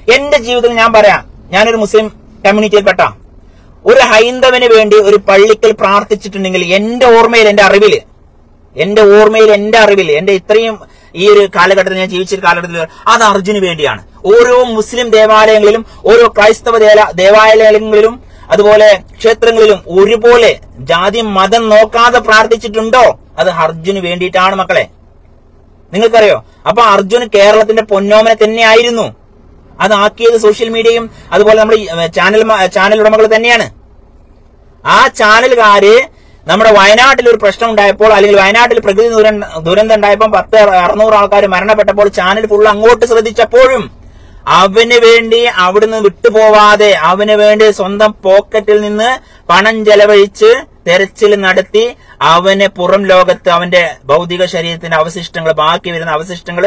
എന്റെ ജീവിതത്തിൽ ഞാൻ പറയാം, ഞാനൊരു മുസ്ലിം കമ്മ്യൂണിറ്റിയിൽപ്പെട്ട ഒരു ഹൈന്ദവന് വേണ്ടി ഒരു പള്ളിക്കൽ പ്രാർത്ഥിച്ചിട്ടുണ്ടെങ്കിൽ എന്റെ ഓർമ്മയിൽ, എന്റെ അറിവിൽ എന്റെ ഇത്രയും ഈ ഒരു കാലഘട്ടത്തിൽ ഞാൻ ജീവിച്ച കാലഘട്ടത്തിൽ അത് അർജുന് വേണ്ടിയാണ്. ഓരോ മുസ്ലിം ദേവാലയങ്ങളിലും ഓരോ ക്രൈസ്തവ ദേവാലയങ്ങളിലും അതുപോലെ ക്ഷേത്രങ്ങളിലും ഒരുപോലെ ജാതി മതം നോക്കാതെ പ്രാർത്ഥിച്ചിട്ടുണ്ടോ? അത് അർജുന് വേണ്ടിയിട്ടാണ് മക്കളെ. നിങ്ങൾക്കറിയോ? അപ്പൊ അർജുന് കേരളത്തിന്റെ പൊന്നോമനെ തന്നെയായിരുന്നു. അതാക്കിയത് സോഷ്യൽ മീഡിയയും അതുപോലെ നമ്മുടെ ചാനൽ ഉടമകൾ തന്നെയാണ്. ആ ചാനലുകാര് നമ്മുടെ വയനാട്ടിൽ ഒരു പ്രശ്നം ഉണ്ടായപ്പോൾ, അല്ലെങ്കിൽ വയനാട്ടിൽ പ്രകൃതി ദുരന്തം ഉണ്ടായപ്പോൾ 600 ആൾക്കാർ മരണപ്പെട്ടപ്പോൾ ചാനൽ ഫുൾ അങ്ങോട്ട് ശ്രദ്ധിച്ചപ്പോഴും അവന് വേണ്ടി അവിടുന്ന് വിട്ടുപോവാതെ അവന് വേണ്ടി സ്വന്തം പോക്കറ്റിൽ നിന്ന് പണം ചെലവഴിച്ച് തെരച്ചിൽ നടത്തി അവന് പുറം ലോകത്ത് അവന്റെ ഭൗതിക ശരീരത്തിന്റെ അവശിഷ്ടങ്ങൾ, ബാക്കി വരുന്ന അവശിഷ്ടങ്ങൾ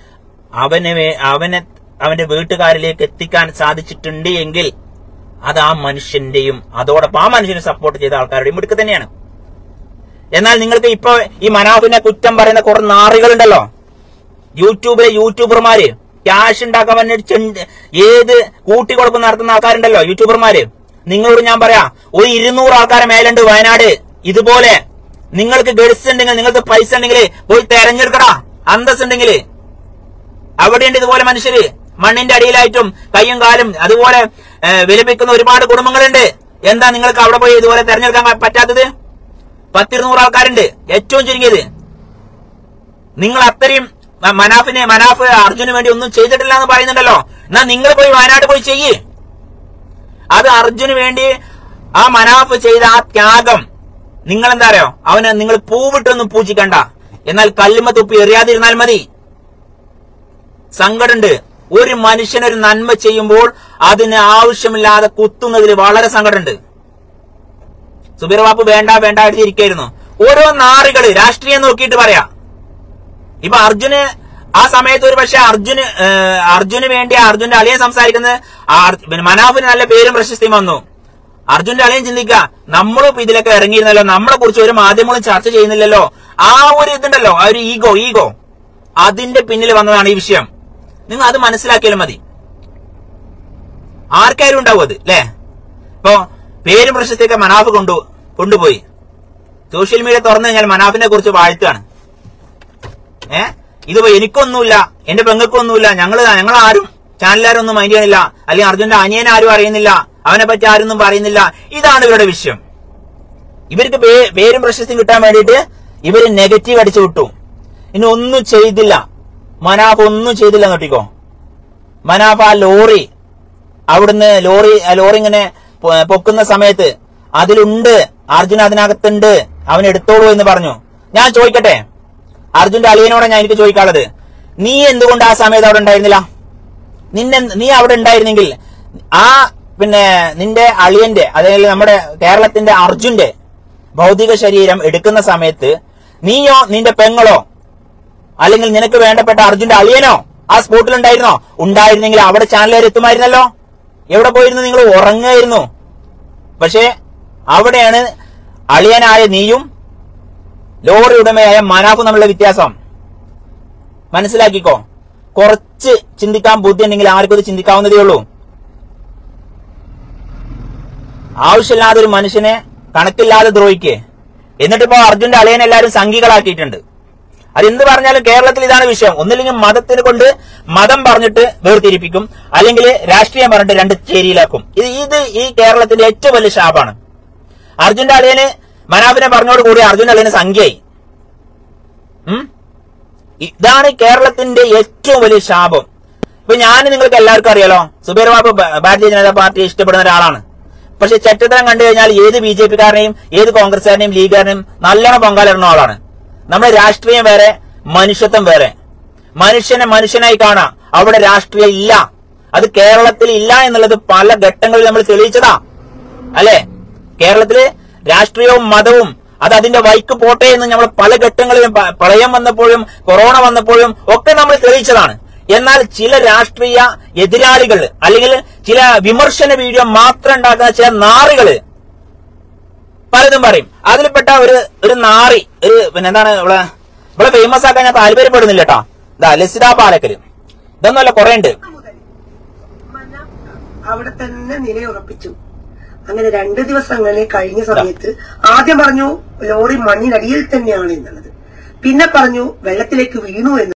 അവന്റെ വീട്ടുകാരിലേക്ക് എത്തിക്കാൻ സാധിച്ചിട്ടുണ്ട് എങ്കിൽ അത് ആ മനുഷ്യന്റെയും അതോടൊപ്പം ആ മനുഷ്യനെ സപ്പോർട്ട് ചെയ്ത ആൾക്കാരുടെയും മിടുക്ക് തന്നെയാണ്. എന്നാൽ നിങ്ങൾക്ക് ഇപ്പൊ ഈ മനാഫിനെ കുറ്റം പറയുന്ന കുറെ നാറികളുണ്ടല്ലോ, യൂട്യൂബിലെ യൂട്യൂബർമാര്, ക്യാഷ് ഉണ്ടാക്കാൻ വേണ്ടി ഏത് കൂട്ടിക്കൊടുപ്പ് നടത്തുന്ന ആൾക്കാരുണ്ടല്ലോ യൂട്യൂബർമാര്. നിങ്ങളോട് ഞാൻ പറയാം, ഒരു 200 ആൾക്കാരെ മേലുണ്ട് വയനാട്. ഇതുപോലെ നിങ്ങൾക്ക് ഗഡ്സ് ഉണ്ടെങ്കിൽ, നിങ്ങൾക്ക് പൈസ ഉണ്ടെങ്കിൽ പോയി തെരഞ്ഞെടുക്കടാ. അന്തസ് ഉണ്ടെങ്കിൽ അവിടെയുണ്ട് ഇതുപോലെ മനുഷ്യര് മണ്ണിന്റെ അടിയിലായിട്ടും കയ്യും കാലും അതുപോലെ വിലപിക്കുന്ന ഒരുപാട് കുടുംബങ്ങളുണ്ട്. എന്താ നിങ്ങൾക്ക് അവിടെ പോയി ഇതുപോലെ തെരഞ്ഞെടുക്കാൻ പറ്റാത്തത്? 10-200 ആൾക്കാരുണ്ട് ഏറ്റവും ചുരുങ്ങിയത്. നിങ്ങൾ അത്രയും മനാഫ് അർജുന് വേണ്ടി ഒന്നും ചെയ്തിട്ടില്ല എന്ന് പറയുന്നുണ്ടല്ലോ. എന്നാ നിങ്ങൾ പോയി വയനാട് പോയി ചെയ്യ്. അത് അർജുന് വേണ്ടി ആ മനാഫ് ചെയ്ത ആ ത്യാഗം നിങ്ങൾ എന്താ അറിയോ, നിങ്ങൾ പൂവിട്ടൊന്നും പൂജിക്കണ്ട, എന്നാൽ കല്ലുമ തുപ്പി എറിയാതിരുന്നാൽ മതി. സങ്കടമുണ്ട്. ഒരു മനുഷ്യനൊരു നന്മ ചെയ്യുമ്പോൾ അതിന് ആവശ്യമില്ലാതെ കുത്തുന്നതിൽ വളരെ സങ്കടമുണ്ട്. സുബീർ ബാബു വേണ്ട എഴുതിയിരിക്കായിരുന്നു. ഓരോ നാറികള് രാഷ്ട്രീയം നോക്കിയിട്ട് പറയാ. ഇപ്പൊ അർജുന് ആ സമയത്ത് ഒരു പക്ഷെ അർജുന് വേണ്ടി അർജുന്റെ അളിയൻ സംസാരിക്കുന്നത് മനാഫിന് നല്ല പേരും പ്രശസ്തിയും വന്നു. അർജുന്റെ അളിയൻ ചിന്തിക്കുക, നമ്മളും ഇപ്പൊ ഇതിലൊക്കെ ഇറങ്ങിയിരുന്നല്ലോ, നമ്മളെ കുറിച്ച് ഒരു മാധ്യമങ്ങളും ചർച്ച ചെയ്യുന്നില്ലല്ലോ. ആ ഒരു ഇതുണ്ടല്ലോ, ആ ഒരു ഈഗോ അതിന്റെ പിന്നിൽ വന്നതാണ് ഈ വിഷയം. നിങ്ങൾ അത് മനസ്സിലാക്കിയാലും മതി. ആർക്കാരും ഉണ്ടാവും അത്, അല്ലേ? ഇപ്പൊ പേരും പ്രശസ്തിയൊക്കെ മനാഫ് കൊണ്ടുപോയി സോഷ്യൽ മീഡിയ തുറന്നു കഴിഞ്ഞാൽ മനാഫിനെ കുറിച്ച് വാഴ്ത്താണ്. ഇതിപ്പോ എനിക്കൊന്നുമില്ല, എന്റെ പെങ്ങൾക്കൊന്നുമില്ല, ഞങ്ങൾ ആരും ചാനലുകാരും ഒന്നും മൈൻഡ് ചെയ്യണില്ല, അല്ലെങ്കിൽ അർജുന്റെ അനിയനെ ആരും അറിയുന്നില്ല, അവനെ പറ്റി ആരൊന്നും പറയുന്നില്ല. ഇതാണ് ഇവരുടെ വിഷയം. ഇവർക്ക് പേരും പ്രശസ്തിയും കിട്ടാൻ വേണ്ടിയിട്ട് ഇവര് നെഗറ്റീവ് അടിച്ചു വിട്ടു. ഇനി ഒന്നും ചെയ്തില്ല, മനാഫ് ഒന്നും ചെയ്തില്ല നോട്ടിക്കോ. മനാഫ് ആ ലോറി അവിടുന്ന് ലോറി ഇങ്ങനെ പൊക്കുന്ന സമയത്ത് അതിലുണ്ട്, അർജുൻ അതിനകത്തുണ്ട്, അവൻ എടുത്തോളൂ എന്ന് പറഞ്ഞു. ഞാൻ ചോദിക്കട്ടെ, അർജുന്റെ അളിയനോടെ ഞാൻ എനിക്ക് ചോദിക്കാനുള്ളത്, നീ എന്തുകൊണ്ട് ആ സമയത്ത് അവിടെ ഉണ്ടായിരുന്നില്ല? നീ അവിടെ ഉണ്ടായിരുന്നെങ്കിൽ ആ നിന്റെ അളിയന്റെ, അതായത് നമ്മുടെ കേരളത്തിന്റെ അർജുന്റെ ഭൗതിക ശരീരം എടുക്കുന്ന സമയത്ത് നീയോ നിന്റെ പെങ്ങളോ അല്ലെങ്കിൽ നിനക്ക് വേണ്ടപ്പെട്ട അർജുന്റെ അളിയനോ ആ സ്പോട്ടിൽ ഉണ്ടായിരുന്നോ? ഉണ്ടായിരുന്നെങ്കിൽ അവിടെ ചാനലുകാർ എത്തുമായിരുന്നല്ലോ. എവിടെ പോയിരുന്നു? നിങ്ങൾ ഉറങ്ങായിരുന്നു. പക്ഷേ അവിടെയാണ് അളിയനായ നീയും ലോറി ഉടമയായ മനാഫും തമ്മിലുള്ള വ്യത്യാസം. മനസ്സിലാക്കിക്കോ. കുറച്ച് ചിന്തിക്കാൻ ബുദ്ധി ഉണ്ടെങ്കിൽ ആർക്കും ഇത് ചിന്തിക്കാവുന്നതേ ഉള്ളൂ. ആവശ്യമില്ലാതെ ഒരു മനുഷ്യനെ കണക്കില്ലാതെ ദ്രോഹിക്കേ. എന്നിട്ടിപ്പോ അർജുന്റെ അളിയനെ എല്ലാവരും സംഘികളാക്കിയിട്ടുണ്ട്. അതെന്ത് പറഞ്ഞാലും കേരളത്തിൽ ഇതാണ് വിഷയം. ഒന്നില്ലെങ്കിൽ മതത്തിന് കൊണ്ട് മതം പറഞ്ഞിട്ട് വേർതിരിപ്പിക്കും, അല്ലെങ്കിൽ രാഷ്ട്രീയം പറഞ്ഞിട്ട് രണ്ട് ചേരിയിലാക്കും. ഇത് ഈ കേരളത്തിന്റെ ഏറ്റവും വലിയ ശാപാണ്. അർജുന്റെ അളിയന് മനാഫിനെ പറഞ്ഞോടുകൂടി അർജുന്റെ അളിയന് സംഖ്യയായി. ഇതാണ് കേരളത്തിന്റെ ഏറ്റവും വലിയ ശാപം. ഇപ്പൊ ഞാൻ നിങ്ങൾക്ക് എല്ലാവർക്കും അറിയാലോ, സുബീർ ബാബു ഭാരതീയ ജനതാ പാർട്ടി ഇഷ്ടപ്പെടുന്ന ഒരാളാണ്. പക്ഷെ ചെറ്റത്തരം കണ്ടു കഴിഞ്ഞാൽ ഏത് BJP-കാരനെയും ഏത് കോൺഗ്രസ്സുകാരനെയും ലീഗുകാരനെയും നല്ലോണം പൊങ്കാലിടുന്ന ആളാണ്. നമ്മുടെ രാഷ്ട്രീയം വേറെ, മനുഷ്യത്വം വേറെ. മനുഷ്യനെ മനുഷ്യനായി കാണാം, അവിടെ രാഷ്ട്രീയം ഇല്ല. അത് കേരളത്തിൽ ഇല്ല എന്നുള്ളത് പല ഘട്ടങ്ങളിൽ നമ്മൾ തെളിയിച്ചതാ, അല്ലെ? കേരളത്തില് രാഷ്ട്രീയവും മതവും അത് അതിന്റെ വൈക്ക് പോട്ടെ എന്ന് നമ്മൾ പല ഘട്ടങ്ങളിലും, പ്രളയം വന്നപ്പോഴും കൊറോണ വന്നപ്പോഴും ഒക്കെ നമ്മൾ തെളിയിച്ചതാണ്. എന്നാൽ ചില രാഷ്ട്രീയ എതിരാളികൾ അല്ലെങ്കിൽ ചില വിമർശന വീഡിയോ മാത്രം ഉണ്ടാക്കുന്ന ചില നാറികള് പലതും പറയും. അതിൽപ്പെട്ട ഒരു നാറി, എന്താണ് ഇവിടെ ഫേമസ് ആക്കാൻ ഞാൻ താല്പര്യപ്പെടുന്നില്ല കേട്ടോ. ലസിത പാലക്കല്, ഇതൊന്നുമല്ല, കുറെ ഉണ്ട്. അവിടെ തന്നെ നിലയുറപ്പിച്ചു. അങ്ങനെ 2 ദിവസം അങ്ങനെ കഴിഞ്ഞ സമയത്ത് ആദ്യം പറഞ്ഞു ലോറി മണ്ണിനടിയിൽ തന്നെയാണ് എന്നുള്ളത്, പിന്നെ പറഞ്ഞു വെള്ളത്തിലേക്ക് വീണു എന്ന്.